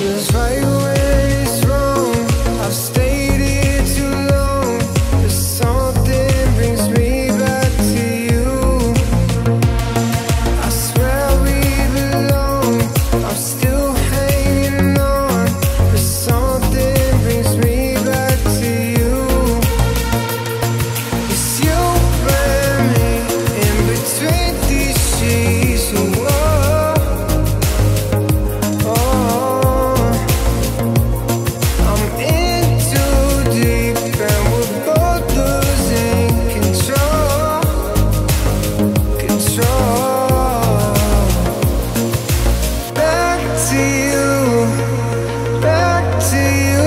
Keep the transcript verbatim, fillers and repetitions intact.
Feels right when it's wrong. I've stayed here too long, but something brings me back to you. I swear we belong. I'm still hanging on, but something brings me back to you. It's you and me in between these sheets. Whoa, oh, I'm in too deep and we're both losing control, control. Back to you, back to you.